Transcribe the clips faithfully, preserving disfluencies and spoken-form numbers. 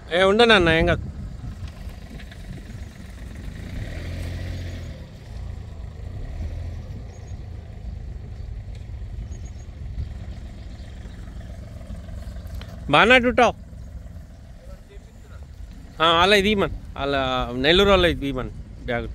ఏ ఉండనన్న ఏం కాదు. బాగా టుటావు అలా ఇది ఇమ్మన్ అలా నెల్లూరు వాళ్ళ ఇది ఇమ్మన్ బ్యాగ్.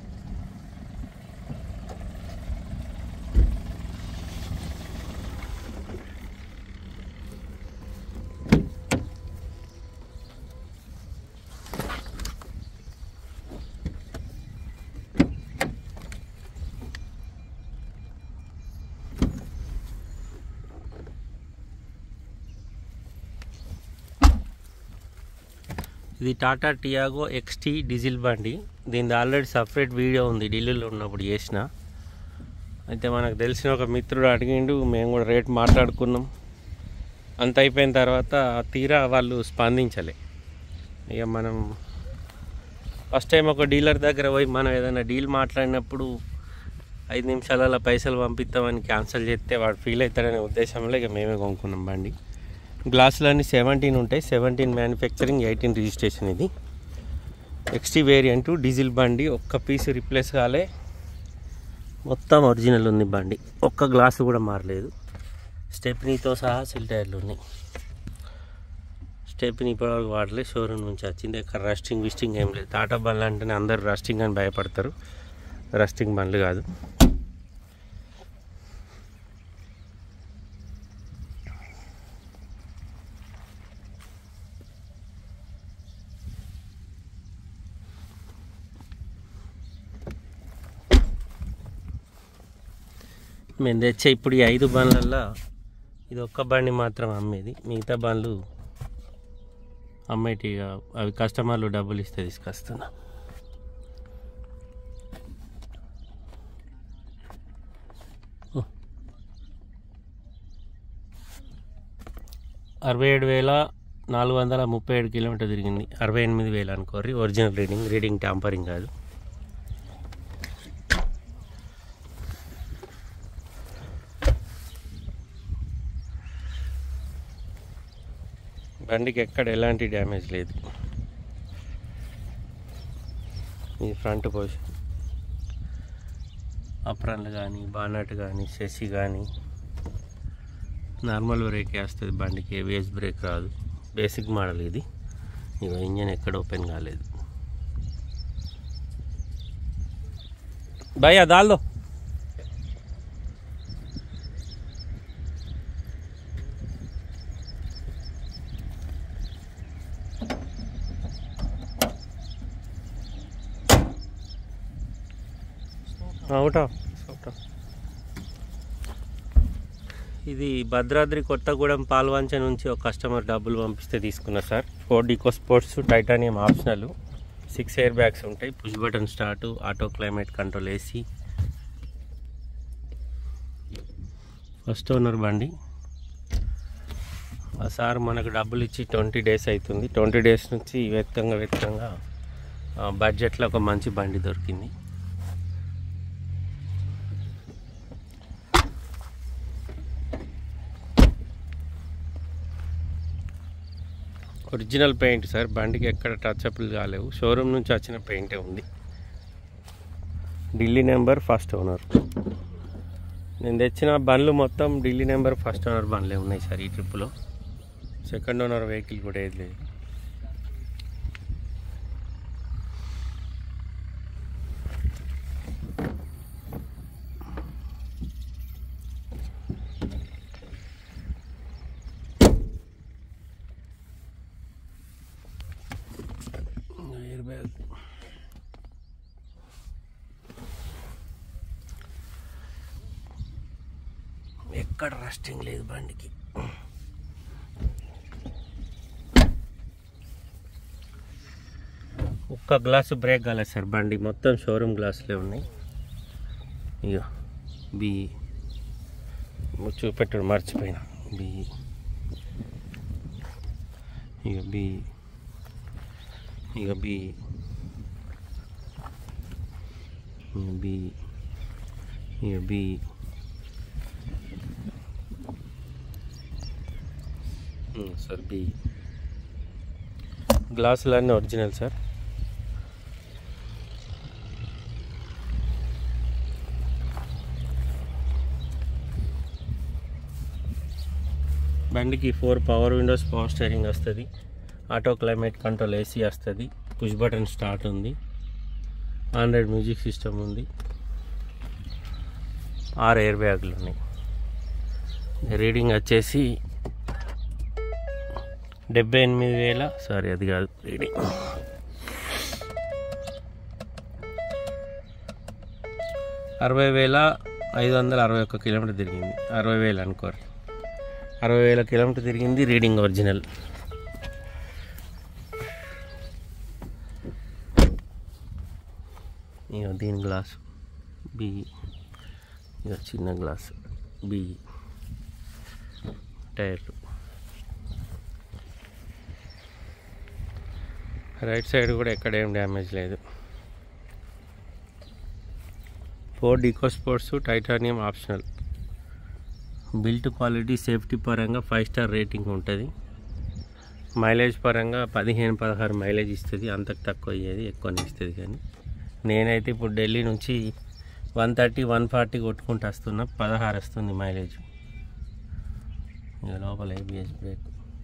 ఇది టాటా టియాగో ఎక్స్టీ డీజిల్ బండి. దీనిది ఆల్రెడీ సపరేట్ వీడియో ఉంది, ఢిల్లీలో ఉన్నప్పుడు చేసిన. అయితే మనకు తెలిసిన ఒక మిత్రుడు అడిగిండు, మేము కూడా రేట్ మాట్లాడుకున్నాం. అంత అయిపోయిన తర్వాత తీరా వాళ్ళు స్పందించలే. ఇక మనం ఫస్ట్ టైం ఒక డీలర్ దగ్గర పోయి మనం ఏదైనా డీల్ మాట్లాడినప్పుడు ఐదు నిమిషాలలో పైసలు పంపిస్తామని క్యాన్సిల్ చేస్తే వాడు ఫీల్ అవుతాడనే ఉద్దేశంలో ఇక మేమే కొనుక్కున్నాం బండి. గ్లాసులన్నీ సెవెంటీన్ ఉంటాయి, సెవెంటీన్ మ్యానుఫ్యాక్చరింగ్, ఎయిటీన్ రిజిస్ట్రేషన్. ఇది ఎక్స్టీ వేరియంటు డీజిల్ బండి. ఒక్క పీస్ రిప్లేస్ కాలే, మొత్తం ఒరిజినల్ ఉంది బండి. ఒక్క గ్లాసు కూడా మారలేదు. స్టెప్నీతో సహా సిల్ టైర్లు ఉన్నాయి. స్టెప్నీ ఇప్పటివరకు వాడలేదు, షోరూమ్ నుంచి వచ్చింది. ఎక్కడ రస్టింగ్ విస్టింగ్ ఏం లేదు. టాటా బండ్లు అంటేనే అందరు రస్టింగ్ అని భయపడతారు, రస్టింగ్ బండ్లు కాదు. మేము తెచ్చే ఇప్పుడు ఈ ఐదు బండ్లల్లో ఇది ఒక్క బండి మాత్రం అమ్మేది, మిగతా బండ్లు అమ్మేటి. అవి కస్టమర్లు డబ్బులు ఇస్తే తీసుకొస్తున్నా. అరవై ఏడు వేల నాలుగు వందల ముప్పై ఏడు కిలోమీటర్ తిరిగింది. అరవై ఎనిమిది వేలు అనుకోరి ఒరిజినల్ రీడింగ్, రీడింగ్ ట్యాంపరింగ్ కాదు. బండికి ఎక్కడ ఎలాంటి డ్యామేజ్ లేదు. ఈ ఫ్రంట్ పొజిషన్, అప్రన్లు కానీ, బానట్ కానీ, షెసి కానీ నార్మల్ బ్రేక్ వేస్తుంది బండికి. ఏవిఎస్ బ్రేక్ రాదు, బేసిక్ మోడల్ ఇది. ఇక ఇంజన్ ఎక్కడ ఓపెన్ కాలేదు. భయ్యా దాల్దో అవుటా. ఇది భద్రాద్రి కొత్తగూడెం పాల్వంచ నుంచి ఒక కస్టమర్ డబ్బులు పంపిస్తే తీసుకున్నా sir. Ford Eco Sports Titanium optional, six air bags ఉంటాయి, push button start, auto climate control, AC. First owner బండి. ఆ సార్ మనకు డబ్బులు ఇచ్చి ట్వంటీ డేస్ అవుతుంది. ట్వంటీ డేస్ నుంచి వ్యక్తంగా వ్యక్తంగా బడ్జెట్లో ఒక మంచి బండి దొరికింది. ఒరిజినల్ పెయింట్ సార్, బండికి ఎక్కడ టచ్అప్లు కాలేవు, షోరూమ్ నుంచి వచ్చిన పెయింటే ఉంది. Delhi number, first owner. నేను తెచ్చిన బండ్లు మొత్తం ఢిల్లీ నెంబర్, ఫస్ట్ ఓనర్ బండ్లే ఉన్నాయి సార్ ఈ ట్రిప్లో. సెకండ్ ఓనర్ వెహికల్ కూడా ఏది లేదు. ఎక్కడ రస్టింగ్ లేదు బండికి. ఒక్క గ్లాసు బ్రేక్ కాలేదు సార్, బండి మొత్తం షోరూమ్ గ్లాసులే ఉన్నాయి. ఇక బి చూపెట్టాడు మర్చిపోయినా. బి ఇక బి ఇక బి బి ఇక బి సార్ బి గ్లాసులన్నీ ఒరిజినల్ సార్. బండికి four power windows, power steering వస్తుంది, ఆటో క్లైమేట్ కంట్రోల్, ఏసీ వస్తుంది, పుష్ బటన్ స్టార్ట్ ఉంది, ఆండ్రాయిడ్ మ్యూజిక్ సిస్టమ్ ఉంది, ఆరు ఎయిర్ బ్యాగులు ఉన్నాయి. రీడింగ్ వచ్చేసి డెబ్బై ఎనిమిది వేల సారీ అది కాదు రీడింగ్ అరవై వేల ఐదు వందల అరవై ఒక్క కిలోమీటర్ తిరిగింది. అరవై వేలు అనుకోరు, అరవై వేల కిలోమీటర్ తిరిగింది. Reading original. ఇక దీని గ్లాసు బి, ఇక చిన్న గ్లాసు బి, టైర్లు రైట్ సైడ్ కూడా ఎక్కడేం డ్యామేజ్ లేదు. Ford Eco Sports Titanium optional. Built quality, safety పరంగా ఫైవ్ స్టార్ రేటింగ్ ఉంటుంది. మైలేజ్ పరంగా పదిహేను పదహారు మైలేజ్ ఇస్తుంది, అంతకు తక్కువ అయ్యేది ఎక్కువనే ఇస్తుంది. కానీ నేనైతే ఇప్పుడు ఢిల్లీ నుంచి వన్ థర్టీ వన్ ఫార్టీ కొట్టుకుంటూ వస్తున్నా, పదహారు వస్తుంది మైలేజ్. ఇక లోపల ఏబిఎస్ బ్రేక్.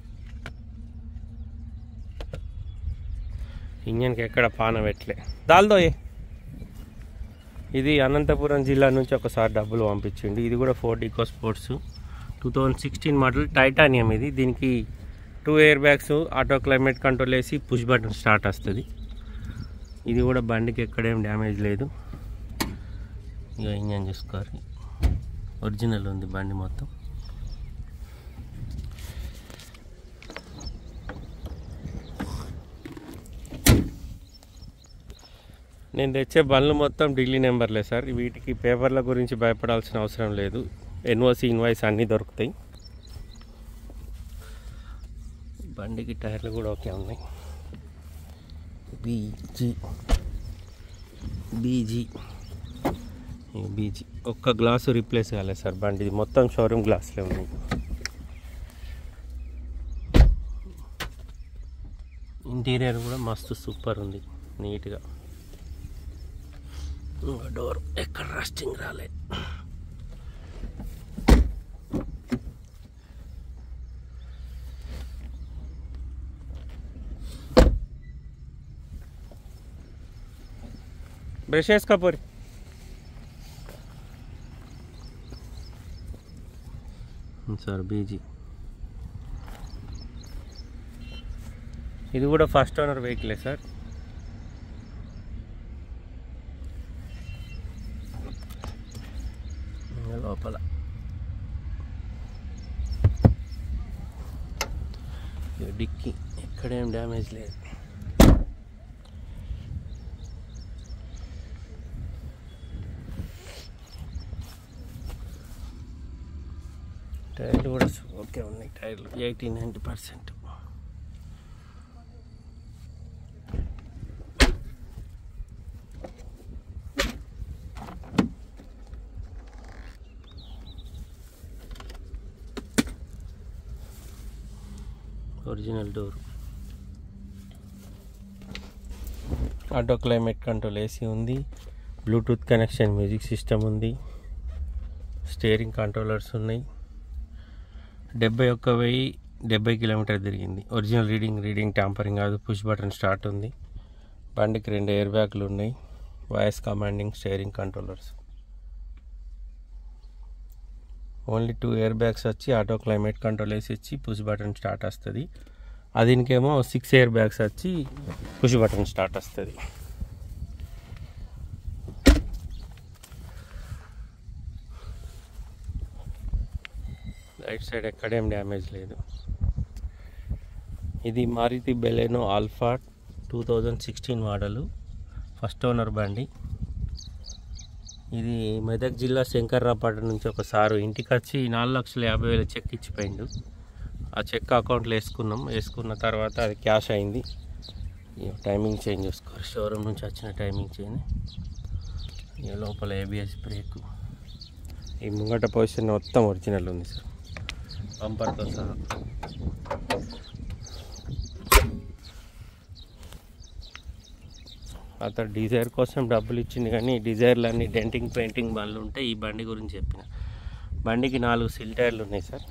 ఇంజన్కి ఎక్కడ పాన పెట్టలే దాల్దోయే. ఇది అనంతపురం జిల్లా నుంచి ఒకసారి డబ్బులు పంపించింది. ఇది కూడా Ford Eco Sports two thousand sixteen model Titanium. ఇది దీనికి two air bags, auto climate control వేసి పుష్ బటన్ స్టార్ట్ వస్తుంది. ఇది కూడా బండికి ఎక్కడేం డ్యామేజ్ లేదు. ఇక ఇంజన్ చూసుకోవాలి, ఒరిజినల్ ఉంది బండి మొత్తం. నేను తెచ్చే బండ్లు మొత్తం ఢిల్లీ నెంబర్లే సార్. వీటికి పేపర్ల గురించి భయపడాల్సిన అవసరం లేదు. ఎన్ఓసి, ఇన్వాయిస్ అన్నీ దొరుకుతాయి. బండికి టైర్లు కూడా ఓకే ఉన్నాయి. బీజీ బీజీ బీజీ ఒక్క గ్లాసు రీప్లేస్ కాలేదు సార్ బండిది, మొత్తం షోరూమ్ గ్లాసులే ఉన్నాయి. ఇంటీరియర్ కూడా మస్తు సూపర్ ఉంది, నీట్గా. డోర్ ఎక్కడ రస్టింగ్ రాలే. బ్రష్ వేసుకోపోరి. సార్ బీజీ ఇది కూడా ఫస్ట్ ఓనర్ వెహికలే సార్. లోపల డిక్కీ ఎక్కడేం డ్యామేజ్ లేదు. టైర్లు కూడా ఓకే ఉన్నాయి, టైర్లు eighty ninety percent. Original door, auto climate control AC ఉంది, బ్లూటూత్ కనెక్షన్ మ్యూజిక్ సిస్టమ్ ఉంది, స్టీరింగ్ కంట్రోలర్స్ ఉన్నాయి. డెబ్బై ఒక్క వెయ్యి డెబ్బై కిలోమీటర్ తిరిగింది. ఒరిజినల్ రీడింగ్, రీడింగ్ ట్యాంపరింగ్ కాదు. పుష్ బటన్ స్టార్ట్ ఉంది. బండికి రెండు ఎయిర్ బ్యాగ్లు ఉన్నాయి, voice commanding, steering controllers. Only two air bags వచ్చి ఆటో క్లైమేట్ కంట్రోల్ వేసి ఇచ్చి పుష్ బటన్ స్టార్ట్ వస్తుంది. అదినికేమో సిక్స్ ఎయిర్ బ్యాగ్స్ వచ్చి పుష్ బటన్ స్టార్ట్ వస్తుంది. రైట్ సైడ్ ఎక్కడేం డ్యామేజ్ లేదు. ఇది Maruti Baleno Alpha two thousand sixteen model, first owner బండి. ఇది మెదక్ జిల్లా శంకర్రాపేట నుంచి ఒకసారి ఇంటికి వచ్చి నాలుగు లక్షల యాభై వేల చెక్ ఇచ్చిపోయిండు. ఆ చెక్ అకౌంట్లో వేసుకున్నాం. వేసుకున్న తర్వాత అది క్యాష్ అయింది. టైమింగ్ చేంజ్ చేసుకోవాలి, షోరూమ్ నుంచి వచ్చిన టైమింగ్ చేంజ్. ఇక లోపల ఏబిఎస్ బ్రేక్, ఈ ముంగట పొజిషన్ మొత్తం ఒరిజినల్ ఉంది సార్, బంపర్తో సహా. అతను డిజైర్ కోసం డబ్బులు ఇచ్చింది, కానీ డిజైర్లు అన్నీ డెంటింగ్ పెయింటింగ్ బండ్లు ఉంటాయి. ఈ బండి గురించి చెప్పిన. బండికి నాలుగు సిల్ టైర్లు ఉన్నాయి సార్,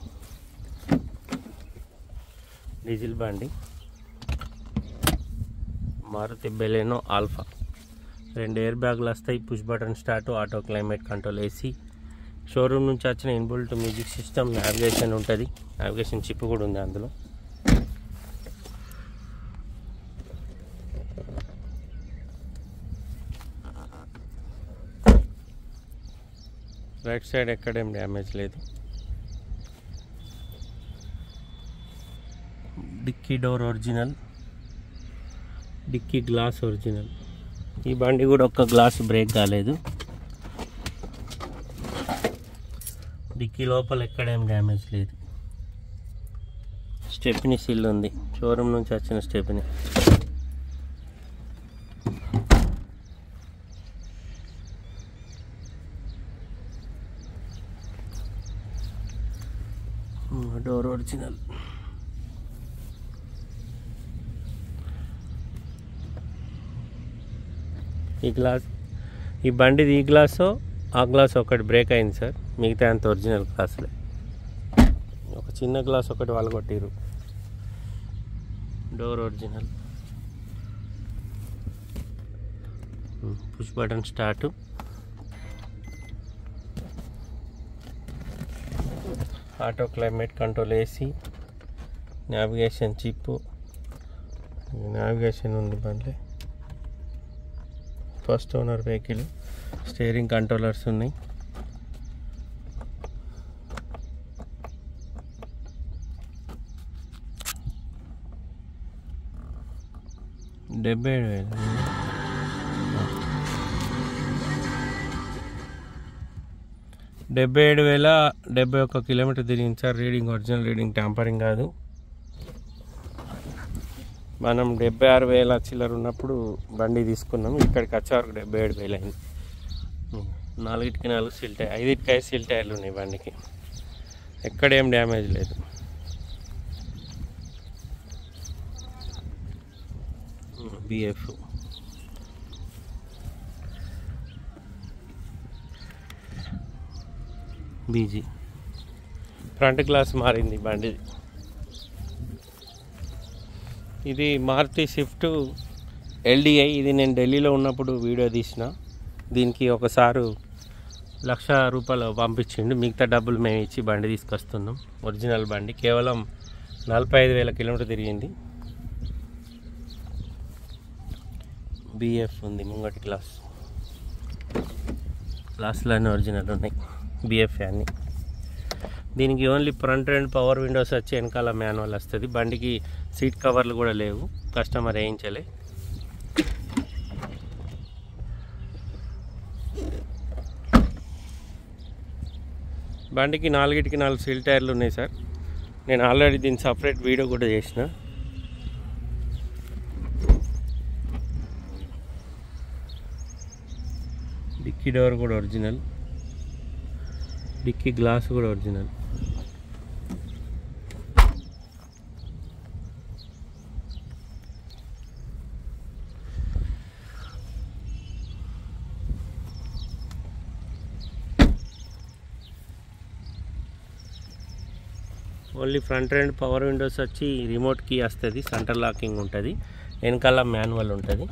డీజిల్ బండి, మారుతి బెలెనో ఆల్ఫా. రెండు ఎయిర్ బ్యాగులు వస్తాయి, push button start, auto climate control, AC. Showroom నుంచి వచ్చిన ఇన్బుల్ట్ మ్యూజిక్ సిస్టమ్, నావిగేషన్ ఉంటుంది, నావిగేషన్ చిప్ కూడా ఉంది అందులో. రైట్ సైడ్ ఎక్కడేం డ్యామేజ్ లేదు. డిక్కీ డోర్ ఒరిజినల్, డిక్కీ గ్లాస్ ఒరిజినల్. ఈ బండి కూడా ఒక్క గ్లాస్ బ్రేక్ కాలేదు. డిక్కీ లోపల ఎక్కడేం డ్యామేజ్ లేదు. స్టెప్నీ సిల్ ఉంది, షోరూమ్ నుంచి వచ్చిన స్టెప్నీ. Door original. ఈ గ్లాస్, ఈ బండిది ఈ గ్లాసు ఆ గ్లాస్ ఒకటి బ్రేక్ అయింది సార్, మిగతా అంత ఒరిజినల్ గ్లాసులే. ఒక చిన్న గ్లాస్ ఒకటి వాళ్ళు కొట్టిరు. Door original, push button start, auto climate control, AC, navigation chip, navigation ఉంది బండి. First owner vehicle, steering controllers ఉన్నాయి. డెబ్బై ఏడు వేలు డెబ్బై ఏడు వేల డెబ్బై ఒక్క కిలోమీటర్ తిరిగింది sir. Reading original reading, tampering కాదు. మనం డెబ్బై ఆరు వేల చిల్లర ఉన్నప్పుడు బండి తీసుకున్నాం, ఇక్కడికి వచ్చే వరకు డెబ్బై ఏడు వేలు అయింది. నాలుగిటికి నాలుగు సిల్ టైర్, ఐదుటికి ఐదు సిల్ టైర్లు ఉన్నాయి బండికి, ఎక్కడేం డ్యామేజ్ లేదు. బిఎఫ్ బీజీ. ఫ్రంట్ గ్లాస్ మారింది బండిది. ఇది మారుతి స్విఫ్ట్ ఎల్డిఐ. ఇది నేను ఢిల్లీలో ఉన్నప్పుడు వీడియో తీసిన. దీనికి ఒకసారి లక్ష రూపాయలు పంపించిండు, మిగతా డబ్బులు మేము ఇచ్చి బండి తీసుకొస్తున్నాం. ఒరిజినల్ బండి, కేవలం నలభై ఐదు వేల కిలోమీటర్ తిరిగింది. బిఎఫ్ ఉంది ముంగటి గ్లాస్, గ్లాసులు అన్నీ ఒరిజినల్ ఉన్నాయి, బిఎఫ్ అన్నీ. దీనికి only front and power windows వచ్చి వెనకాల మాన్యువల్ వస్తుంది. బండికి సీట్ కవర్లు కూడా లేవు, కస్టమర్ వేయించలే. బండికి నాలుగిటికి నాలుగు సీల్ టైర్లు ఉన్నాయి సార్. నేను ఆల్రెడీ దీన్ని సపరేట్ వీడియో కూడా చేసిన. డిక్కీ డోర్ కూడా ఒరిజినల్, డిక్కీ గ్లాస్ కూడా original. Only front and power windows వచ్చి రిమోట్ కీ వస్తుంది, సెంటర్ లాకింగ్ ఉంటుంది, వెనకాల మాన్యువల్ ఉంటుంది.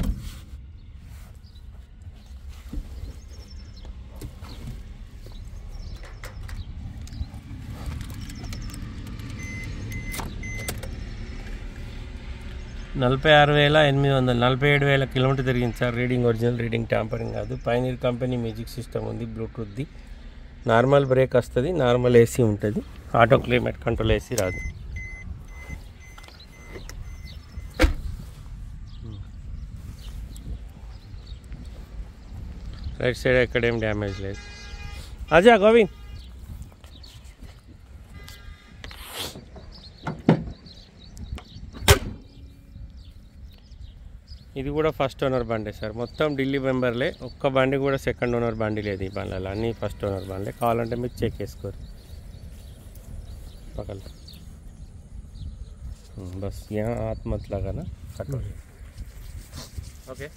నలభై ఆరు వేల ఎనిమిది వందలు నలభై ఏడు వేల కిలోమీటర్ తిరిగింది sir. Reading original reading, tampering కాదు. పైనీర్ కంపెనీ మ్యూజిక్ సిస్టమ్ ఉంది, బ్లూటూత్ది. నార్మల్ బ్రేక్ వస్తుంది, నార్మల్ ఏసీ ఉంటుంది, ఆటో క్లైమేట్ కంట్రోల్ ఏసీ రాదు. రైట్ సైడ్ ఎక్కడేం డ్యామేజ్ లేదు. అజా గోవింద్, ఇది కూడా ఫస్ట్ ఓనర్ బండి సార్. మొత్తం ఢిల్లీ మెంబర్లే, ఒక్క బండి కూడా సెకండ్ ఓనర్ బండి లేదు ఈ బండ్లలో, అన్నీ ఫస్ట్ ఓనర్ బండ్లే. కావాలంటే మీరు చెక్ చేసుకోరు పక్కన. బస్ యా ఆత్మత్ లాగా కట్టో. ఓకే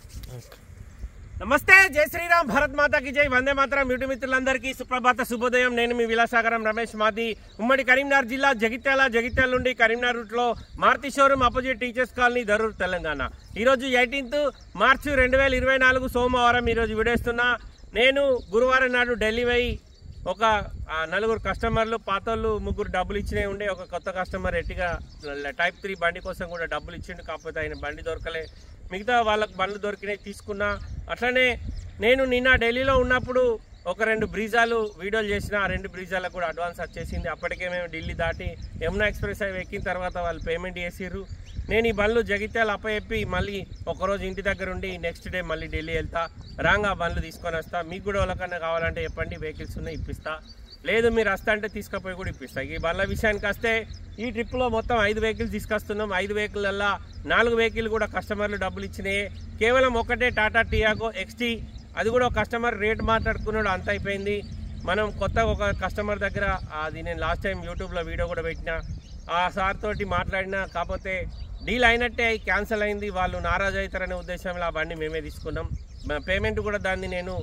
నమస్తే, జై శ్రీరామ్, భారత్ మాతాకి జై, వందే మాతరం. యూట్యూబ్ మిత్రులందరికీ సుప్రభాత శుభోదయం. నేను మీ విలాసాగరం రమేష్. మాది ఉమ్మడి కరీంనగర్ జిల్లా జగిత్యాల. జగిత్యాల నుండి కరీంనగర్ రూట్లో Maruti showroom opposite teachers colony, Darur, Telangana. ఈరోజు ఎయిటీన్త్ మార్చి రెండు వేల ఇరవై నాలుగు సోమవారం. ఈరోజు విడేస్తున్నా. నేను గురువారం నాడు ఢిల్లీ పోయి ఒక నలుగురు కస్టమర్లు, పాతోళ్ళు ముగ్గురు డబ్బులు ఇచ్చినవి ఉండే. ఒక కొత్త కస్టమర్ ఎట్టిగా టైప్ త్రీ బండి కోసం కూడా డబ్బులు ఇచ్చిండు. కాకపోతే ఆయన బండి దొరకలే. మిగతా వాళ్ళకు బండ్లు దొరికినాయి, తీసుకున్నా. అట్లనే నేను నిన్న ఢిల్లీలో ఉన్నప్పుడు ఒక రెండు బ్రీజాలు వీడియోలు చేసిన. ఆ రెండు బ్రీజాలకు కూడా అడ్వాన్స్ వచ్చేసింది. అప్పటికే మేము ఢిల్లీ దాటి యమునా ఎక్స్ప్రెస్ అవి ఎక్కిన తర్వాత వాళ్ళు పేమెంట్ చేసిర్రు. నేను ఈ బండ్లు జగిత్యాలు అప్పచెప్పి మళ్ళీ ఒకరోజు ఇంటి దగ్గర ఉండి నెక్స్ట్ డే మళ్ళీ ఢిల్లీ వెళ్తా. రాంగా బండ్లు తీసుకొని వస్తా. మీకు కూడా వాళ్ళకన్నా కావాలంటే చెప్పండి, వెహికల్స్ ఉన్నాయి ఇప్పిస్తా. లేదు మీరు వస్తా అంటే తీసుకుపోయి కూడా ఇప్పిస్తా. ఈ బండ్ల విషయానికి వస్తే ఈ ట్రిప్లో మొత్తం ఐదు వెహికల్స్ తీసుకొస్తున్నాం. ఐదు వెహికల్ల నాలుగు వెహికల్ కూడా కస్టమర్లు డబ్బులు ఇచ్చినాయి. కేవలం ఒకటే టాటా టియాగో ఎక్స్టీ, అది కూడా ఒక కస్టమర్ రేట్ మాట్లాడుకున్నాడు, అంత అయిపోయింది. మనం కొత్త ఒక కస్టమర్ దగ్గర, అది నేను లాస్ట్ టైం యూట్యూబ్లో వీడియో కూడా పెట్టిన, ఆ సార్ తోటి మాట్లాడినా. కాకపోతే డీల్ అయినట్టే క్యాన్సిల్ అయింది. వాళ్ళు నారాజు అవుతారనే ఉద్దేశంలో ఆ బండి మేమే తీసుకున్నాం. పేమెంట్ కూడా దాన్ని నేను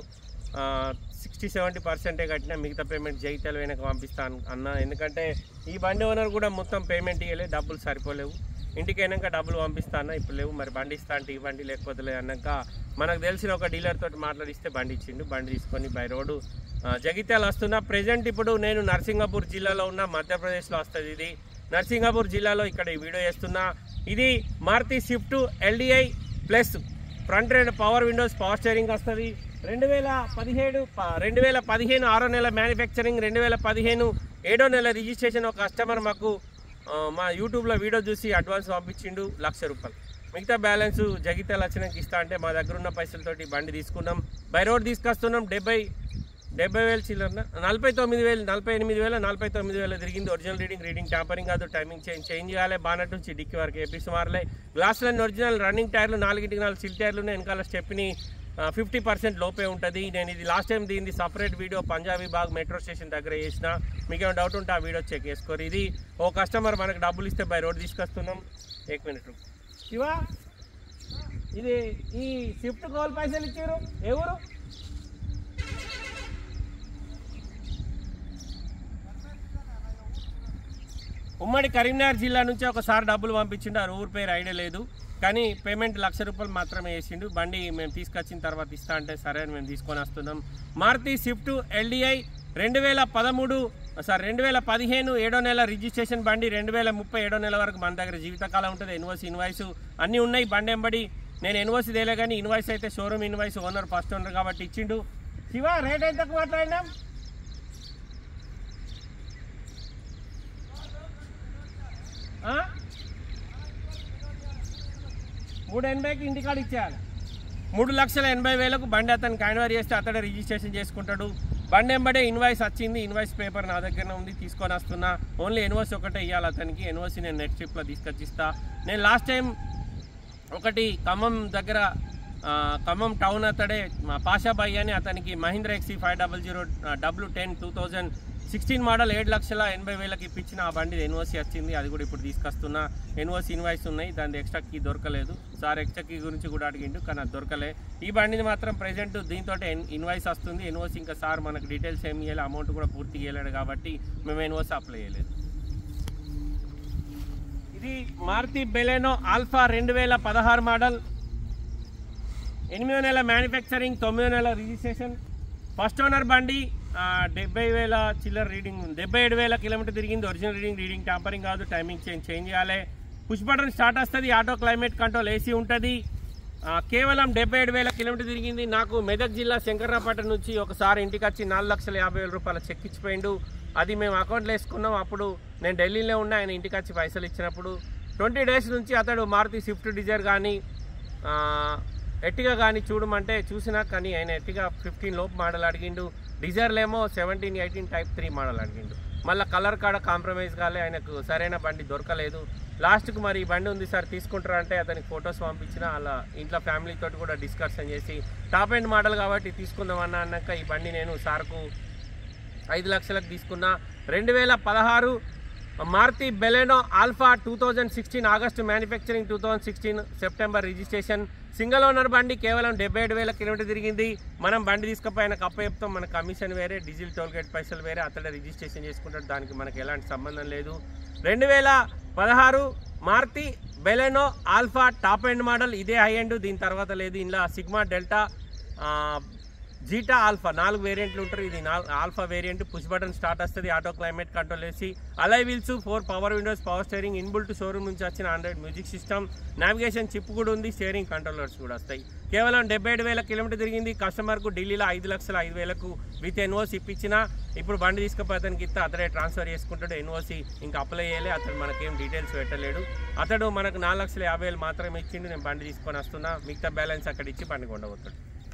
సిక్స్టీ సెవెంటీ పర్సెంటే కట్టినా. మిగతా పేమెంట్ జగిత్యాల వెనక పంపిస్తాను అన్న. ఎందుకంటే ఈ బండి ఓనర్ కూడా మొత్తం పేమెంట్ ఇవ్వలేదు, డబ్బులు సరిపోలేవు. ఇంటికి అయినాక డబ్బులు పంపిస్తాను, ఇప్పుడు లేవు. మరి బండి ఇస్తా అంటే ఇవ్వండి, లేకపోతే లేదు అన్నాక మనకు తెలిసిన ఒక డీలర్ తోటి మాట్లాడిస్తే బండి ఇచ్చిండు. బండి తీసుకొని బై రోడ్డు జగిత్యాల వస్తున్నా. ప్రజెంట్ ఇప్పుడు నేను నర్సింగాపూర్ జిల్లాలో ఉన్న, మధ్యప్రదేశ్లో వస్తుంది ఇది. నర్సింగాపూర్ జిల్లాలో ఇక్కడ ఈ వీడియో చేస్తున్నా. ఇది Maruti Swift LDI plus front రెండు పవర్ విండోస్, పవర్ స్టీరింగ్ వస్తుంది. రెండు వేల పదిహేడు రెండు వేల పదిహేను ఆరో నెల మ్యానుఫ్యాక్చరింగ్, రెండు వేల పదిహేను ఏడో నెల రిజిస్ట్రేషన్. ఒక కస్టమర్ మాకు మా యూట్యూబ్లో వీడియో చూసి అడ్వాన్స్ పంపించిండు లక్ష రూపాయలు. మిగతా బ్యాలెన్స్ జగిత్యాల వచ్చినాక ఇస్తా అంటే మా దగ్గర ఉన్న పైసలతోటి బండి తీసుకున్నాం. బై రోడ్ తీసుకొస్తున్నాం. డెబ్బై డెబ్బై వేలు చిల్లర నలభై తొమ్మిది వేలు నలభై ఎనిమిది వేల నలభై తొమ్మిది వేల తిరిగింది. ఒరిజినల్ రీడింగ్ రీడింగ్ ట్యాంపరింగ్ కాదు, టైమింగ్ చేంజ్ చేంజ్ చేయాలి. బానట్ నుంచి డిక్కి వరకు ఏపీస్ మారలే. గ్లాసులన్నీ ఒరిజినల్, రన్నింగ్ టైర్లు నాలుగింటికి నాలుగు సిల్ టైర్లు ఉన్నాయి. వెనకాల స్టెప్ని ఫిఫ్టీ పర్సెంట్ లోపే ఉంటుంది. నేను ఇది లాస్ట్ టైం దీన్ని separate video Punjabi Bagh metro station దగ్గర చేసిన. మీకు ఏమైనా డౌట్ ఉంటే ఆ వీడియో చెక్ చేసుకోరు. ఇది ఓ కస్టమర్ మనకు డబ్బులు ఇస్తే బై రోడ్ తీసుకొస్తున్నాం. ఏక్ మినిట్ శివా, ఇది ఈ స్విఫ్ట్ కోల్ పైసలు ఇచ్చారు ఎవరు? ఉమ్మడి కరీంనగర్ జిల్లా నుంచి ఒకసారి డబ్బులు పంపించిండు. ఆ ఊరి పేరు ఐడియా లేదు, కానీ పేమెంట్ లక్ష రూపాయలు మాత్రమే వేసిండు. బండి మేము తీసుకొచ్చిన తర్వాత ఇస్తా అంటే సరే అని మేము తీసుకొని వస్తున్నాం. మారుతి స్విఫ్ట్ ఎల్డిఐ రెండు వేల పదమూడు సార్ రెండు వేల పదిహేను ఏడో నెల రిజిస్ట్రేషన్ బండి. రెండు వేల ముప్పై ఏడో నెల వరకు మన దగ్గర జీవితకాలం ఉంటుంది. ఎన్ఓసి ఇన్వాయిస్ అన్నీ ఉన్నాయి. బండి ఎంబడి నేను ఎన్ఓసి తేలే, కానీ ఇన్వాయిస్ అయితే showroom invoice, owner first owner కాబట్టి ఇచ్చిండు. శివ, రేట్ ఎంతకు మాట్లాడినాం? మూడు ఎనభైకి ఇంటికాడ ఇచ్చేయాలి. మూడు లక్షల ఎనభై వేలకు బండి అతనికి హ్యాండ్ చేస్తే అతడే రిజిస్ట్రేషన్ చేసుకుంటాడు. బండి ఎంబడే ఇన్వాయిస్ వచ్చింది. ఇన్వాయిస్ పేపర్ నా దగ్గరనే ఉంది, తీసుకొని వస్తున్నా. ఓన్లీ ఎన్ఓసి ఒకటే ఇవ్వాలి అతనికి. ఎన్ఓసి నేను నెట్ ట్రిప్లో తీసుకొచ్చిస్తా. నేను లాస్ట్ టైం ఒకటి ఖమ్మం దగ్గర, ఖమ్మం టౌన్ అతడే పాషాబాయి అని, అతనికి Mahindra XUV five double zero W ten two thousand sixteen model ఏడు లక్షల ఎనభై వేలకి ఇప్పించిన. ఆ బండి ఎన్ఓసి వచ్చింది, అది కూడా ఇప్పుడు తీసుకొస్తున్నా. ఎన్ఓసి ఇన్వాయిస్ ఉన్నాయి, దాని ఎక్స్ట్రా కీ దొరకలేదు. సార్ ఎక్స్ట్రా కీ గురించి కూడా అడిగిండు, కానీ అది దొరకలే. ఈ బండిని మాత్రం ప్రెజెంట్ దీంతో ఇన్వాయిస్ వస్తుంది. ఎన్ఓసి ఇంకా సార్ మనకు డీటెయిల్స్ ఏమి ఇవ్వాలి, అమౌంట్ కూడా పూర్తి ఇవ్వలేడు కాబట్టి మేము ఎన్ఓసి అప్లై చేయలేదు. ఇది మారుతి బెలెనో ఆల్ఫా రెండు వేల పదహారు మోడల్, ఎనిమిదో నెల మ్యానుఫ్యాక్చరింగ్, తొమ్మిదో నెల రిజిస్ట్రేషన్, ఫస్ట్ ఓనర్ బండి. డెబ్బై వేల చిల్లర రీడింగ్, డెబ్బై ఏడు వేల కిలోమీటర్ తిరిగింది. ఒరిజినల్ రీడింగ్ రీడింగ్ ట్యాంపరింగ్ కాదు, టైమింగ్ చేంజ్ చేంజ్ చేయాలి. పుష్ బటన్ స్టార్ట్ వస్తుంది. ఆటో క్లైమేట్ కంట్రోల్ ఏసీ ఉంటుంది. కేవలం డెబ్బై ఏడు వేల కిలోమీటర్ తిరిగింది. నాకు మెదక్ జిల్లా శంకర్రాపేట నుంచి ఒకసారి ఇంటికి వచ్చి నాలుగు లక్షల యాభై వేల రూపాయల చెక్ ఇచ్చిపోయిండు. అది మేము అకౌంట్లో వేసుకున్నాం. అప్పుడు నేను ఢిల్లీలో ఉన్నా, ఆయన ఇంటికి వచ్చి పైసలు ఇచ్చినప్పుడు ట్వంటీ డేస్ నుంచి అతడు మారుతి స్విఫ్ట్ డిజైర్ కానీ ఎట్టిగా కానీ చూడమంటే చూసినా, కానీ ఆయన ఎట్టిగా ఫిఫ్టీన్ లోపు మోడల్ అడిగిండు. డిజైర్లు ఏమో seventeen eighteen type three model అడిగిండు. మళ్ళీ కలర్ కాడ కాంప్రమైజ్ కాలే, ఆయనకు సరైన బండి దొరకలేదు. లాస్ట్కు మరి ఈ బండి ఉంది సార్ తీసుకుంటారా అంటే అతనికి ఫొటోస్ పంపించిన. అలా ఇంట్లో ఫ్యామిలీతో కూడా డిస్కషన్ చేసి టాప్ ఎండ్ మోడల్ కాబట్టి తీసుకుందామన్నా అన్నాక ఈ బండి నేను సార్కు ఐదు లక్షలకు తీసుకున్నా. రెండు వేల పదహారు Maruti Baleno Alpha two thousand sixteen August manufacturing, two thousand sixteen September registration. Single owner బండి కేవలం డెబ్బై ఏడు వేల కిలోమీటర్ తిరిగింది. మనం బండి తీసుకుపోయిన కప్ప చెప్తాం, మన కమిషన్ వేరే, డీజిల్ టోల్ గేట్ పైసలు వేరే, అతడే రిజిస్ట్రేషన్ చేసుకుంటాడు, దానికి మనకి ఎలాంటి సంబంధం లేదు. రెండు వేల పదహారు Maruti Baleno Alpha top end model, ఇదే హై ఎండ్, దీని తర్వాత లేదు. ఇందులో సిగ్మా డెల్టా జీటా ఆల్ఫా నాలుగు వేరియంట్లు ఉంటారు. ఇది Alpha variant, push button start వస్తుంది, ఆటో క్లైమేట్ కంట్రోల్ వేసి, alloy wheels, four power windows, power steering, inbuilt showroom నుంచి వచ్చిన Android music system, navigation chip కూడా ఉంది, స్టీరింగ్ కంట్రోలర్స్ కూడా వస్తాయి. కేవలం డెబ్బై ఏడు వేల కిలోమీటర్ తిరిగింది. కస్టమర్కు ఢిల్లీలో ఐదు లక్షల ఐదు వేలకు విత్ ఎన్ఓసి ఇప్పించిన, ఇప్పుడు బండి తీసుకుపోయి అతనికి ఇస్తే అతడే ట్రాన్స్ఫర్ చేసుకుంటాడు. ఎన్ఓసి ఇంకా అప్లై చేయలే, అతడు మనకేం డీటెయిల్స్ పెట్టలేడు. అతడు మనకు నాలుగు లక్షల యాభై వేలు మాత్రమే ఇచ్చిండు. నేను బండి తీసుకొని వస్తున్నా, మిగతా బ్యాలెన్స్ అక్కడ ఇచ్చి బండి కొండబోతాడు.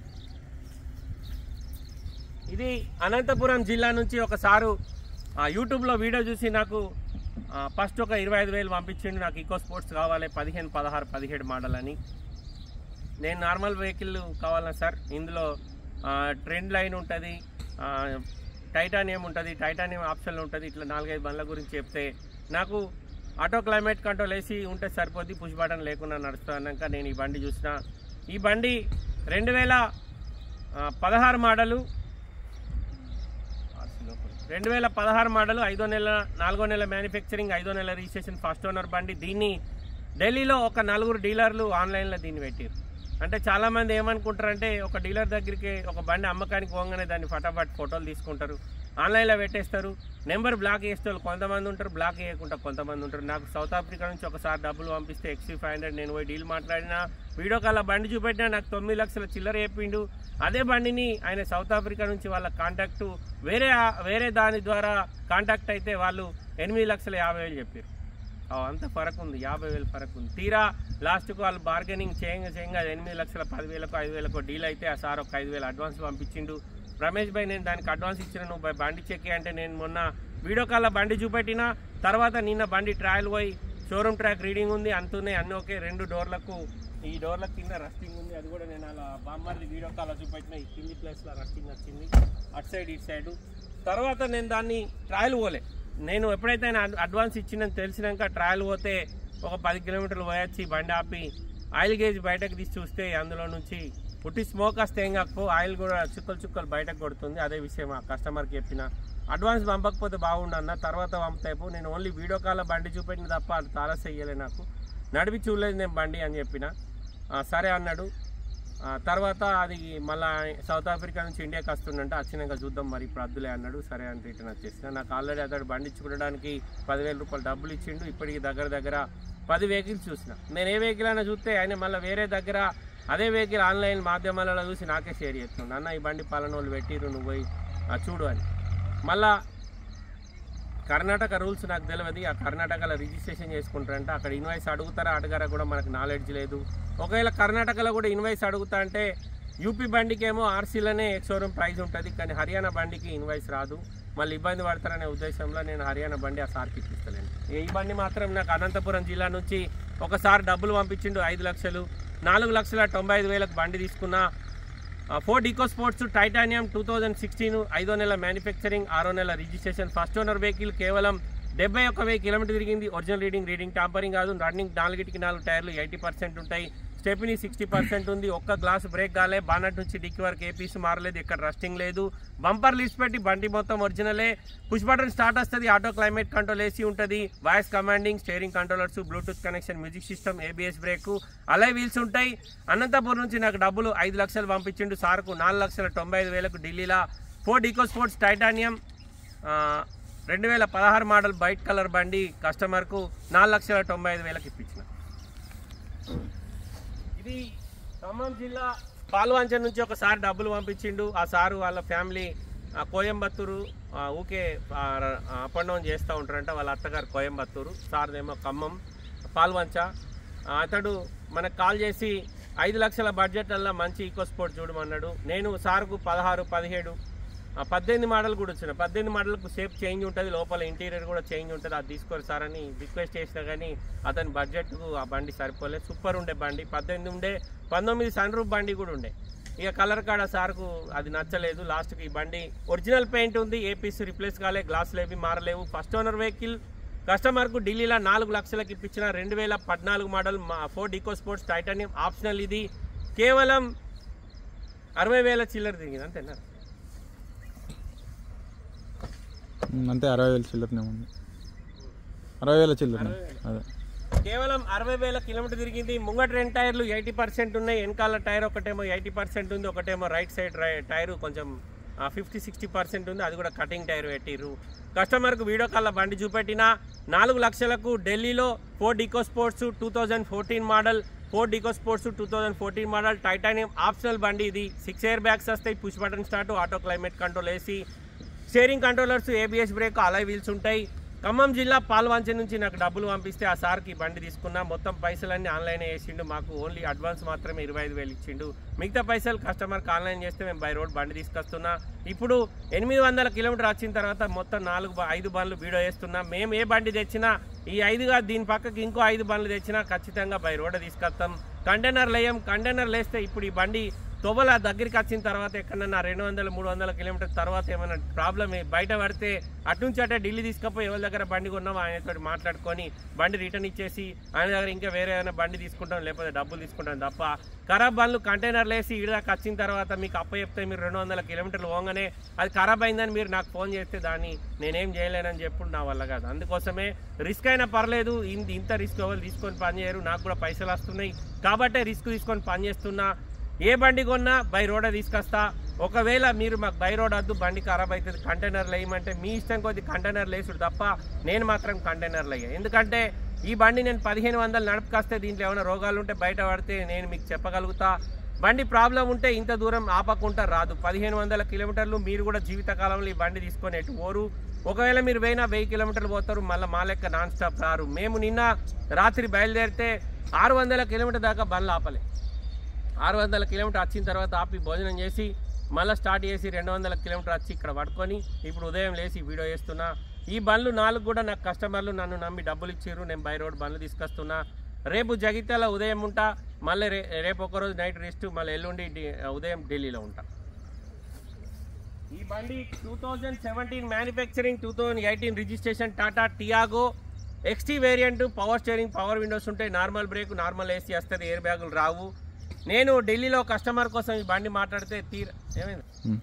ఇది అనంతపురం జిల్లా నుంచి ఒకసారి యూట్యూబ్లో వీడియో చూసి నాకు ఫస్ట్ ఒక ఇరవై ఐదు వేలు పంపించిండు. నాకు ఈకో స్పోర్ట్స్ కావాలి, పదిహేను పదహారు పదిహేడు మోడల్ అని. నేను నార్మల్ వెహికల్ కావాలన్నా సార్, ఇందులో ట్రెండ్ లైన్ ఉంటుంది, టైటానియం ఉంటుంది, టైటానియం ఆప్షన్ ఉంటుంది, ఇట్లా నాలుగైదు బండ్ల గురించి చెప్తే నాకు ఆటో క్లైమేట్ కంట్రోల్ వేసి ఉంటే సరిపోద్ది, పుష్ బటన్ లేకుండా నడుస్తా అన్నాక నేను ఈ బండి చూసిన. ఈ బండి రెండు వేల పదహారు మోడలు రెండు వేల పదహారు మోడల్, ఐదో నెల నాలుగో నెల మ్యానుఫ్యాక్చరింగ్, ఐదో నెల రిజిస్ట్రేషన్, ఫస్ట్ ఓనర్ బండి. దీన్ని ఢిల్లీలో ఒక నలుగురు డీలర్లు ఆన్లైన్లో దీన్ని పెట్టారు. అంటే చాలామంది ఏమనుకుంటారంటే, ఒక డీలర్ దగ్గరికి ఒక బండి అమ్మకానికి పోగానే దాన్ని ఫటాఫట్ ఫోటోలు తీసుకుంటారు, ఆన్లైన్లో పెట్టేస్తారు, నెంబర్ బ్లాక్ చేస్తారు. కొంతమంది ఉంటారు, బ్లాక్ చేయకుండా కొంతమంది ఉంటారు. నాకు సౌత్ ఆఫ్రికా నుంచి ఒకసారి డబ్బులు పంపిస్తే ఎక్స్సీ ఫైవ్ హండ్రెడ్ నేను పోయి డీల్ మాట్లాడినా, వీడియో కాల్ బండి చూపెట్టినా, నాకు తొమ్మిది లక్షల చిల్లర చెప్పిండు. అదే బండిని ఆయన సౌత్ ఆఫ్రికా నుంచి వాళ్ళ కాంటాక్టు వేరే వేరే దాని ద్వారా కాంటాక్ట్ అయితే వాళ్ళు ఎనిమిది లక్షల యాభై వేలు చెప్పారు. అంత ఫరక్ ఉంది, యాభై వేలు ఫరక్ ఉంది. తీరా లాస్ట్కు వాళ్ళు బార్గెనింగ్ చేయంగా చేయంగా ఎనిమిది లక్షల పదివేలకు ఐదు వేలకు డీల్ అయితే ఆ సార్ ఒక ఐదు వేలు అడ్వాన్స్ పంపించిండు. రమేష్ భాయ్ నేను దానికి అడ్వాన్స్ ఇచ్చిన, నువ్వు బండి చెక్ అంటే నేను మొన్న వీడియో కాల్లో బండి చూపెట్టిన తర్వాత నిన్న బండి ట్రయల్ పోయి షోరూమ్ ట్రాక్ రీడింగ్ ఉంది, అంతున్నాయి అన్నీ ఓకే. రెండు డోర్లకు ఈ డోర్ల కింద రస్టింగ్ ఉంది, అది కూడా నేను అలా బామ్మర్ది వీడియో కాల్లో చూపెట్టిన. ఈ కింది ప్లేస్లో రస్టింగ్ వచ్చింది, అటు సైడ్ ఇటు సైడు. తర్వాత నేను దాన్ని ట్రయల్ పోలే, నేను ఎప్పుడైతే ఆయన అడ్వాన్స్ ఇచ్చిందని తెలిసినాక ట్రయల్ పోతే ఒక పది కిలోమీటర్లు పోయొచ్చి బండి ఆపి ఆయిల్ గేజ్ బయటకు తీసి చూస్తే అందులో నుంచి పుట్టి స్మోక్ వస్తే ఏం కాకపో, ఆయిల్ కూడా చుక్కలు చుక్కలు బయటకు కొడుతుంది. అదే విషయం ఆ కస్టమర్కి చెప్పిన, అడ్వాన్స్ పంపకపోతే బాగుండన్న, తర్వాత పంపుతాయిపో, నేను ఓన్లీ వీడియో కాల్లో బండి చూపెట్టిన తప్ప అది తారస చెయ్యలే, నాకు నడిపి చూడలేదు నేను బండి అని చెప్పిన. సరే అన్నాడు. తర్వాత అది మళ్ళీ సౌత్ ఆఫ్రికా నుంచి ఇండియాకి వస్తుందంటే, వచ్చినాక చూద్దాం మరి ఇప్పుడు అద్దులే అన్నాడు. సరే అని రిటర్న్ వచ్చేసిన. నాకు ఆల్రెడీ అతడు బండి ఇచ్చుకోవడానికి పదివేల రూపాయలు డబ్బులు ఇచ్చిండు. ఇప్పటికి దగ్గర దగ్గర పది వెహికల్స్ చూసిన. నేను ఏ వెహికల్ అయినా చూస్తే ఆయన మళ్ళీ వేరే దగ్గర అదే వెహికల్ ఆన్లైన్ మాధ్యమాలలో చూసి నాకే షేర్ చేస్తున్నాడు, అన్న ఈ బండి పలానోళ్ళు పెట్టిరు నువ్వు పోయి చూడు అని. మళ్ళా కర్ణాటక రూల్స్ నాకు తెలియదు, ఆ కర్ణాటకలో రిజిస్ట్రేషన్ చేసుకుంటారంటే అక్కడ ఇన్వాయిస్ అడుగుతారా అడగారా కూడా మనకు నాలెడ్జ్ లేదు. ఒకవేళ కర్ణాటకలో కూడా ఇన్వాయిస్ అడుగుతా అంటే యూపీ బండికి ఏమో ఆర్సీలోనే షోరూమ్ ప్రైస్ ఉంటుంది, కానీ హర్యానా బండికి ఇన్వాయిస్ రాదు, మళ్ళీ ఇబ్బంది పడతారనే ఉద్దేశంలో నేను హర్యానా బండి ఆ సార్కి ఇప్పిస్తలేను. ఈ బండి మాత్రం నాకు అనంతపురం జిల్లా నుంచి ఒకసారి డబ్బులు పంపించిండు, ఐదు లక్షలు నాలుగు లక్షల తొంభై ఐదు వేలకు బండి తీసుకున్నా. Ford Eco Sports Titanium two thousand sixteen, ఐదో నెల మ్యానుఫ్యాక్చరింగ్, ఆరో నెల రిజిస్ట్రేషన్, ఫస్ట్ ఓనర్ వెహికల్, కేవలం డెబ్బై ఒక్క వెయ్యి కిలోమీటర్ తిరిగింది. ఒరిజినల్ రీడింగ్ రీడింగ్ టాంపరింగ్ కాదు. రన్నింగ్ నాలుగిటికి నాలుగు టైర్లు ఎయిటీ పర్సెంట్ ఉంటాయి, స్టెప్ని సిక్స్టీ పర్సెంట్ ఉంది, ఒక్క గ్లాస్ బ్రేక్ కాలే, బానట్ నుంచి డిక్కి వరకు ఏ పీస్ మారలేదు, ఇక్కడ రస్టింగ్ లేదు, బంపర్ లిస్ట్ పెట్టి బండి మొత్తం ఒరిజినలే, పుష్ బటన్ స్టార్ట్ వస్తుంది, ఆటో క్లైమేట్ కంట్రోల్ ఏసీ ఉంటుంది, voice commanding, steering controllers, Bluetooth connection, music system, ABS brake, alloy wheels ఉంటాయి. అనంతపురం నుంచి నాకు డబ్బులు ఐదు లక్షలు పంపించిండు, సార్కు నాలుగు లక్షల తొంభై ఐదు వేలకు ఢిల్లీలో ఫోర్డ్ ఈకో స్పోర్ట్స్ టైటానియం రెండు వేల పదహారు మోడల్ వైట్ కలర్ బండి కస్టమర్కు నాలుగు లక్షల తొంభై ఐదు వేలకు ఇప్పించిన. ఇది ఖమ్మం జిల్లా పాల్వంచ నుంచి ఒకసారి డబ్బులు పంపించిండు. ఆ సారు వాళ్ళ ఫ్యామిలీ కోయంబత్తూరు ఊకే అప్ అండ్ డౌన్ చేస్తూ ఉంటారంట, వాళ్ళ అత్తగారు కోయంబత్తూరు, సార్దేమో ఖమ్మం పాల్వంచ. అతడు మనకు కాల్ చేసి ఐదు లక్షల బడ్జెట్లలో మంచి ఈకో స్పోర్ట్ చూడమన్నాడు. నేను సార్కు పదహారు పదిహేడు పద్దెనిమిది మోడల్ కూడా వచ్చిన, పద్దెనిమిది మోడల్కు షేప్ చేంజ్ ఉంటుంది, లోపల ఇంటీరియర్ కూడా చేంజ్ ఉంటుంది, అది తీసుకోరు సార్ అని రిక్వెస్ట్ చేసినా కానీ అతని బడ్జెట్కు ఆ బండి సరిపోలేదు. సూపర్ ఉండే బండి, పద్దెనిమిది ఉండే, పంతొమ్మిది సన్ రూఫ్ బండి కూడా ఉండే. ఇక కలర్ కాడ సార్కు అది నచ్చలేదు. లాస్ట్కి ఈ బండి ఒరిజినల్ పెయింట్ ఉంది, ఏ పీస్ రిప్లేస్ కాలే, గ్లాసులు ఏవి మారలేవు. ఫస్ట్ ఓనర్ వెహికల్ కస్టమర్కు ఢిల్లీలో నాలుగు లక్షలకు ఇప్పించిన రెండు వేల పద్నాలుగు model Ford Eco Sports Titanium optional. ఇది కేవలం అరవై వేల చిల్లర తిరిగింది అంతేనా? అంతే, అరవై వేల చిల్లరనే ఉంది. అరవై వేల చిల్లర అదే కేవలం అరవై వేల కిలోమీటర్ తిరిగింది. ముంగట రెండు టైర్లు ఎయిటీ పర్సెంట్ ఉన్నాయి, వెనకాల టైర్ ఒకటేమో ఎయిటీ పర్సెంట్ ఉంది, ఒకటేమో రైట్ సైడ్ టైర్ కొంచెం ఫిఫ్టీ సిక్స్టీ పర్సెంట్ ఉంది, అది కూడా కటింగ్ టైర్ పెట్టిర్రు. కస్టమర్కు వీడియో కాల్లో బండి చూపెట్టిన నాలుగు లక్షలకు ఢిల్లీలో Ford Eco Sports two thousand fourteen model Ford Eco Sports two thousand fourteen model Titanium optional బండి. ఇది సిక్స్ ఎయిర్ బ్యాగ్స్ వస్తాయి, push button start, auto climate control, AC, steering controllers, ABS brake, alloy wheels ఉంటాయి. ఖమ్మం జిల్లా పాల్వంచ నుంచి నాకు డబ్బులు పంపిస్తే ఆ సార్కి బండి తీసుకున్నా. మొత్తం పైసలన్నీ ఆన్లైన్ వేసిండు, మాకు ఓన్లీ అడ్వాన్స్ మాత్రమే ఇరవై ఐదు వేలు ఇచ్చిండు. మిగతా పైసలు కస్టమర్కి ఆన్లైన్ చేస్తే మేము బై రోడ్ బండి తీసుకొస్తున్నా. ఇప్పుడు ఎనిమిది వందల కిలోమీటర్ వచ్చిన తర్వాత మొత్తం నాలుగు ఐదు బండ్లు వీడియో వేస్తున్నా. మేము ఏ బండి తెచ్చినా ఈ ఐదుగా దీని పక్కకి ఇంకో ఐదు బండ్లు తెచ్చినా ఖచ్చితంగా బై రోడ్ తీసుకొస్తాం. కంటైనర్లు వేయం, కంటైనర్లు వేస్తే ఇప్పుడు ఈ బండి తొబల దగ్గరికి వచ్చిన తర్వాత ఎక్కడన్నా రెండు వందల మూడు వందల కిలోమీటర్ తర్వాత ఏమైనా ప్రాబ్లమ్ బయట పడితే అటునుంచి అటే ఢిల్లీ తీసుకపోయి ఎవరి దగ్గర బండి కొన్నాం ఆయనతో మాట్లాడుకొని బండి రిటర్న్ ఇచ్చేసి ఆయన దగ్గర ఇంకా వేరే ఏమైనా బండి తీసుకుంటాం, లేకపోతే డబ్బులు తీసుకుంటాం తప్ప ఖరాబ్ బండ్లు కంటైనర్లు వేసి ఈడదాకా వచ్చిన తర్వాత మీకు అప్ప చెప్తే మీరు రెండు వందల కిలోమీటర్లు పోగానే అది ఖరాబ్ అయిందని మీరు నాకు ఫోన్ చేస్తే దాన్ని నేనేం చేయలేనని చెప్పు నా వల్ల కాదు. అందుకోసమే రిస్క్ అయినా పర్లేదు, ఇంత రిస్క్ ఎవరు తీసుకొని పని చేయరు, నాకు కూడా పైసలు వస్తున్నాయి కాబట్టే రిస్క్ తీసుకొని పని చేస్తున్నా. ఏ బండి కొన్నా బై రోడ్ తీసుకొస్తా. ఒకవేళ మీరు మాకు బై రోడ్ వద్దు, బండి ఖరాబ్ అవుతుంది, కంటైనర్లు వేయమంటే మీ ఇష్టం కొద్ది కంటైనర్లు వేసుడు తప్ప నేను మాత్రం కంటైనర్లు అయ్యా. ఎందుకంటే ఈ బండి నేను పదిహేను వందలు నడుపుకొస్తే దీంట్లో ఏమైనా రోగాలు ఉంటే బయట పడితే నేను మీకు చెప్పగలుగుతా. బండి ప్రాబ్లం ఉంటే ఇంత దూరం ఆపకుండా రాదు. పదిహేను వందల కిలోమీటర్లు మీరు కూడా జీవితకాలంలో ఈ బండి తీసుకొని ఎటు పోరు. ఒకవేళ మీరు పోయినా వెయ్యి కిలోమీటర్లు పోతారు, మళ్ళీ మా లెక్క నాన్ స్టాప్ రారు. మేము నిన్న రాత్రి బయలుదేరితే ఆరు వందల కిలోమీటర్ దాకా బండ్లు ఆపలే. ఆరు వందల కిలోమీటర్ వచ్చిన తర్వాత ఆపి భోజనం చేసి మళ్ళీ స్టార్ట్ చేసి రెండు వందల కిలోమీటర్ వచ్చి ఇక్కడ పట్టుకొని ఇప్పుడు ఉదయం లేచి వీడియో చేస్తున్నా. ఈ బండ్లు నాలుగు కూడా నాకు కస్టమర్లు నన్ను నమ్మి డబ్బులు ఇచ్చారు, నేను బై రోడ్ బండ్లు తీసుకొస్తున్నా. రేపు జగిత్యాల ఉదయం ఉంటా, మళ్ళీ రే రేపు ఒకరోజు నైట్ రెస్ట్, మళ్ళీ ఎల్లుండి ఉదయం ఢిల్లీలో ఉంటా. ఈ బండి two thousand seventeen manufacturing, two thousand eighteen registration, Tata Tiago XT variant. Power steering, power windows ఉంటాయి, నార్మల్ బ్రేక్, నార్మల్ ఏసీ వస్తుంది, ఎయిర్ బ్యాగులు రావు. నేను ఢిల్లీలో కస్టమర్ కోసం ఈ బండి మాట్లాడితే తీర ఏమైంది,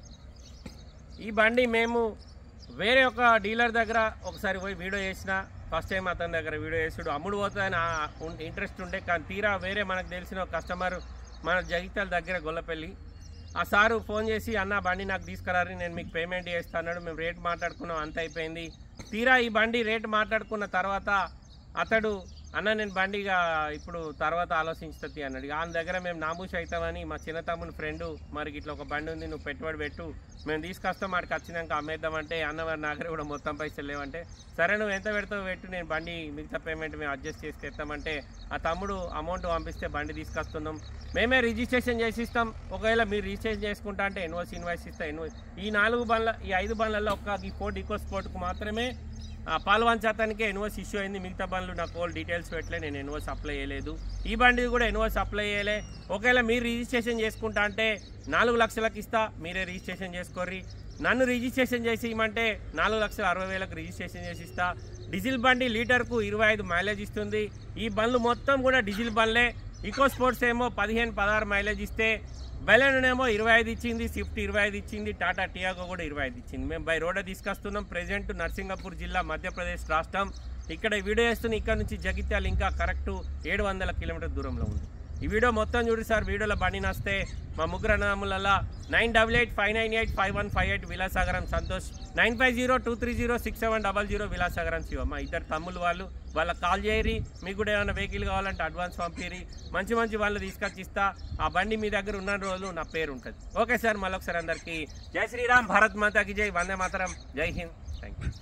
ఈ బండి మేము వేరే ఒక డీలర్ దగ్గర ఒకసారి పోయి వీడియో చేసిన. ఫస్ట్ టైం అతని దగ్గర వీడియో చేసాడు, అమ్ముడు పోతుందని ఇంట్రెస్ట్ ఉండే. కానీ తీరా వేరే మనకు తెలిసిన ఒక కస్టమర్ మన జగిత్యాల దగ్గర గొల్లపల్లి, ఆ సారు ఫోన్ చేసి అన్న బండి నాకు తీసుకురారి, నేను మీకు పేమెంట్ చేస్తా అన్నాడు. మేము రేట్ మాట్లాడుకున్నాం, అంత అయిపోయింది. తీరా ఈ బండి రేట్ మాట్లాడుకున్న తర్వాత అతడు అన్న నేను బండిగా ఇప్పుడు తర్వాత ఆలోచించుతుంది అన్నాడు. ఆయన దగ్గర మేము నామూష్ అవుతామని మా చిన్న తమ్ముని ఫ్రెండు మరి ఇట్లా ఒక బండి ఉంది, నువ్వు పెట్టుబడి పెట్టు, మేము తీసుకొస్తాం, వాడికి వచ్చినాక అమ్మేద్దామంటే అన్నవారి నాగరే కూడా మొత్తం పైసలు లేవంటే సరే నువ్వు ఎంత పెడతావు పెట్టు, నేను బండి మిగతా పేమెంట్ మేము అడ్జస్ట్ చేసి తెస్తామంటే ఆ తమ్ముడు అమౌంట్ పంపిస్తే బండి తీసుకొస్తున్నాం. మేమే రిజిస్ట్రేషన్ చేసి ఇస్తాం. ఒకవేళ మీరు రిజిస్ట్రేషన్ చేసుకుంటా అంటే ఎన్ఓసి ఇన్వాయిస్ ఇస్తా. ఎన్ఓసి ఈ నాలుగు బండ్ల ఈ ఐదు బండ్లలో ఒక్క ఈ ఫోర్డ్ ఈకో స్పోర్ట్కు మాత్రమే పాల్వంచ అతనికే ఎన్ఓసి ఇష్యూ అయింది. మిగతా బండ్లు నాకు ఓల్ డీటెయిల్స్ పెట్టలే, నేను ఎన్ఓసి అప్లై చేయలేదు. ఈ బండి కూడా ఎన్ఓసి అప్లై చేయలే. ఒకవేళ మీరు రిజిస్ట్రేషన్ చేసుకుంటా అంటే నాలుగు లక్షలకు ఇస్తా, మీరే రిజిస్ట్రేషన్ చేసుకోర్రి. నన్ను రిజిస్ట్రేషన్ చేసి ఇవ్వమంటే నాలుగు లక్షల అరవై వేలకు రిజిస్ట్రేషన్ చేసి ఇస్తా. డీజిల్ బండి లీటర్కు ఇరవై ఐదు మైలేజ్ ఇస్తుంది. ఈ బండ్లు మొత్తం కూడా డీజిల్ బండ్లే. ఈకో స్పోర్ట్స్ ఏమో పదిహేను పదహారు మైలేజ్ ఇస్తే, బెలెనోనేమో ఇరవై ఐదు ఇచ్చింది, స్విఫ్ట్ ఇరవై ఐదు ఇచ్చింది, టాటా టియాగో కూడా ఇరవై ఐదు ఇచ్చింది. మేము బై రోడ్ తీసుకొస్తున్నాం. ప్రెజెంట్ నర్సింగపూర్ జిల్లా, మధ్యప్రదేశ్ రాష్ట్రం. ఇక్కడ వీడియో వేస్తున్న ఇక్కడ నుంచి జగిత్యాల ఇంకా కరెక్ట్ ఏడు వందల కిలోమీటర్ దూరంలో ఉంది. ఈ వీడియో మొత్తం చూడు సార్. వీడియోలో బండి నస్తే మా ముగ్గురు అన్నదమ్ములలో nine double eight five nine eight five one five eight Vilasagaram Santosh, nine five zero two three zero six seven double zero Vilasagaram Shiva. మా ఇద్దరు తమ్ముళ్ళు వాళ్ళు, వాళ్ళకి కాల్ చేయరి. మీకు కూడా ఏమైనా వెహికల్ కావాలంటే అడ్వాన్స్ పంపిరి, మంచి మంచి వాళ్ళు తీసుకొచ్చి ఇస్తా. ఆ బండి మీ దగ్గర ఉన్న రోజులు నా పేరు ఉంటుంది. ఓకే సార్, మళ్ళొకసారి అందరికీ జై శ్రీరామ్, భారత్ మాతాకి జై, వందే మాతరం, జై హింద్, థ్యాంక్ యూ.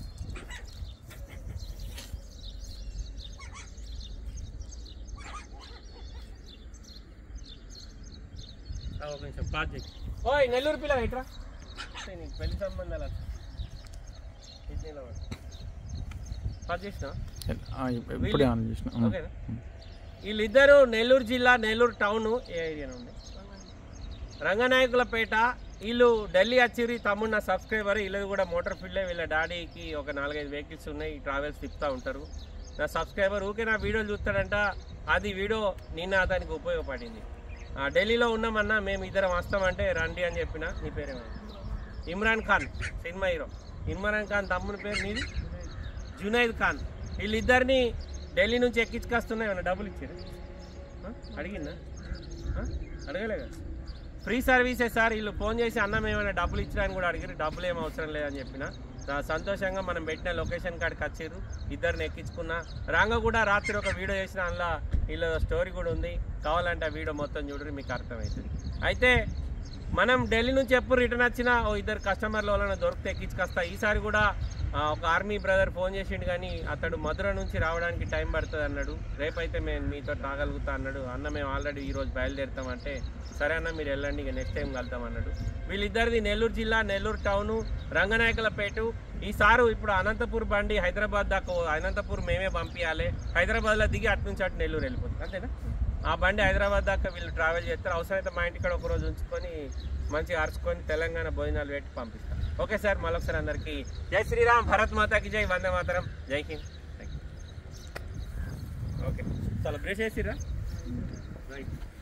ఒక నిమిషం పాస్ చేయి. ఓయ్ నెల్లూరు పిల్ల ఎట్రా, నీకు పెళ్లి సంబంధాలు పాస్ చేసిన. ఓకేనా? వీళ్ళిద్దరు నెల్లూరు జిల్లా, నెల్లూరు టౌన్, ఏ ఏరియా ఉంది, రంగనాయకులపేట. వీళ్ళు ఢిల్లీ వచ్చిర్రు. తమ్ముడు నా సబ్స్క్రైబర్, వీళ్ళది కూడా మోటార్ ఫీల్డే. వీళ్ళ డాడీకి ఒక నాలుగైదు వెహికల్స్ ఉన్నాయి, ట్రావెల్స్ తిప్పుతూ ఉంటారు. నా సబ్స్క్రైబర్ ఊకే నా వీడియోలు చూస్తాడంట. అది వీడియో నిన్న అతనికి ఉపయోగపడింది. ఢిల్లీలో ఉన్నామన్నా మేము ఇద్దరం వస్తామంటే రండి అని చెప్పిన. నీ పేరేమో ఇమ్రాన్ ఖాన్ సినిమా హీరో ఇమ్రాన్ ఖాన్ తమ్ముని పేరు నీది జునైద్ ఖాన్. వీళ్ళిద్దరిని ఢిల్లీ నుంచి ఎక్కించుకొస్తున్నా ఏమన్నా డబ్బులు ఇచ్చారు అడిగిందా? అడగలే కదా. ఫ్రీ సర్వీసే సార్. వీళ్ళు ఫోన్ చేసి అన్నం ఏమైనా డబ్బులు ఇచ్చిరని కూడా అడిగారు. డబ్బులు ఏం అవసరం లేదని చెప్పిన. సంతోషంగా మనం పెట్టిన లొకేషన్ కాడికి వచ్చారు. ఇద్దరిని ఎక్కించుకున్నా. రాంగ కూడా రాత్రి ఒక వీడియో చేసిన అందులో వీళ్ళ స్టోరీ కూడా ఉంది. కావాలంటే ఆ వీడియో మొత్తం చూడరు మీకు అర్థమవుతుంది. అయితే మనం ఢిల్లీ నుంచి ఎప్పుడు రిటర్న్ వచ్చినా ఓ ఇద్దరు కస్టమర్ల వలన దొరికితే ఎక్కించుకొస్తా. ఈసారి కూడా ఒక ఆర్మీ బ్రదర్ ఫోన్ చేసిండు కానీ అతడు మధుర నుంచి రావడానికి టైం పడుతుంది అన్నాడు. రేపైతే మేము మీతో రాగలుగుతా అన్నాడు. అన్న మేము ఆల్రెడీ ఈరోజు బయలుదేరుతామంటే సరే అన్న మీరు వెళ్ళండి ఇక నెక్స్ట్ టైం కలుద్దాం అన్నాడు. వీళ్ళిద్దరిది నెల్లూరు జిల్లా నెల్లూరు టౌను రంగనాయకులపేట. ఈసారి ఇప్పుడు అనంతపూర్ బండి హైదరాబాద్ దాకా అనంతపూర్ మేమే పంపించాలి. హైదరాబాద్లో దిగి అటు నుంచి అటు నెల్లూరు వెళ్ళిపోతుంది అంతేనా. ఆ బండి హైదరాబాద్ దాకా వీళ్ళు ట్రావెల్ చేస్తారు. అవసరమైతే మా ఇంటికాడ ఒకరోజు ఉంచుకొని మంచిగా అరుచుకొని తెలంగాణ భోజనాలు పెట్టి పంపిస్తాం. Okay sir. మళ్ళొకసారి అందరికీ జై శ్రీరామ్, భారత్ మాతాకి జై, వందే మాతరం, జై హింద్. Thank you. ఓకే చాలా బ్రేష్ చేసిరా రైట్.